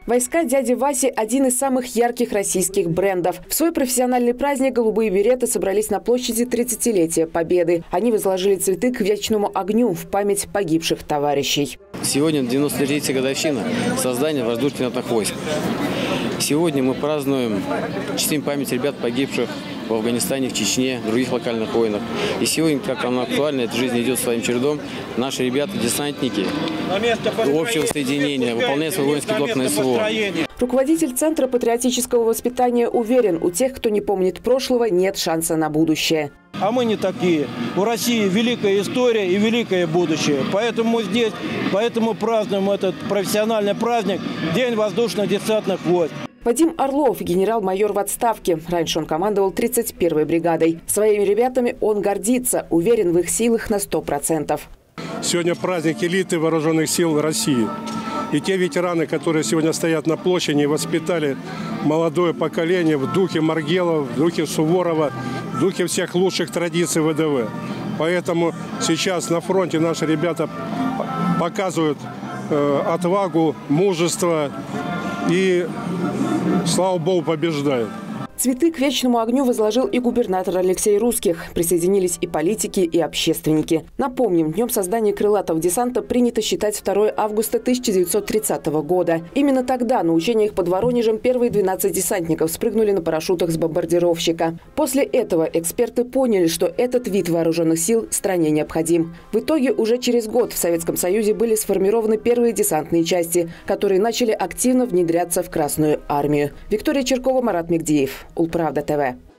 Войска дяди Васи – один из самых ярких российских брендов. В свой профессиональный праздник голубые береты собрались на площади 30-летия Победы. Они возложили цветы к вечному огню в память погибших товарищей. Сегодня 93-я годовщина создания воздушно-десантных войск. Сегодня мы празднуем, чтим память ребят, погибших в Афганистане, в Чечне, в других локальных войнах. И сегодня, как она актуальна, эта жизнь идет своим чередом. Наши ребята, десантники общего соединения, выполняют свой воинский долг на СВО. Руководитель Центра патриотического воспитания уверен, у тех, кто не помнит прошлого, нет шанса на будущее. А мы не такие. У России великая история и великое будущее. Поэтому мы здесь, празднуем этот профессиональный праздник – День воздушно-десантных войск. Вадим Орлов – генерал-майор в отставке. Раньше он командовал 31-й бригадой. Своими ребятами он гордится, уверен в их силах на 100%. Сегодня праздник элиты вооруженных сил России. И те ветераны, которые сегодня стоят на площади, воспитали молодое поколение в духе Маргелова, в духе Суворова, в духе всех лучших традиций ВДВ. Поэтому сейчас на фронте наши ребята показывают отвагу, мужество и, слава богу, побеждают. Цветы к вечному огню возложил и губернатор Алексей Русских. Присоединились и политики, и общественники. Напомним, днем создания крылатого десанта принято считать 2 августа 1930 года. Именно тогда на учениях под Воронежем первые 12 десантников спрыгнули на парашютах с бомбардировщика. После этого эксперты поняли, что этот вид вооруженных сил стране необходим. В итоге уже через год в Советском Союзе были сформированы первые десантные части, которые начали активно внедряться в Красную армию. Виктория Черкова, Марат Мигдиев. Улправда ТВ.